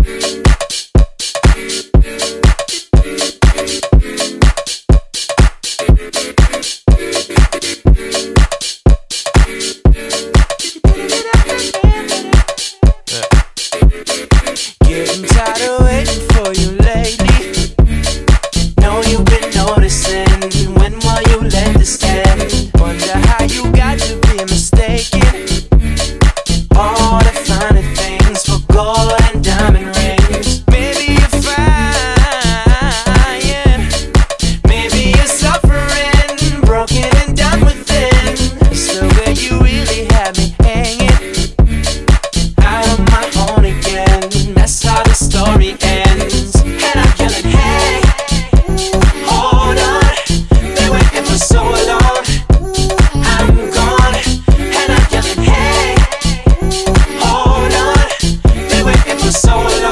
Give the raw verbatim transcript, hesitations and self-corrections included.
Getting tired of waiting for you lately. Know you've been noticing. When will you let this end? Wonder how you got to be mistaken. All the finer things for gold and diamond rings. Maybe you're fine, maybe you're suffering, broken and done within. It's the way you really have me hanging out on my own again. That's how the story ends. And I'm yelling, hey, hold on, been waiting for so long, I'm gone. And I'm yelling, hey, hold on, been waiting for so long.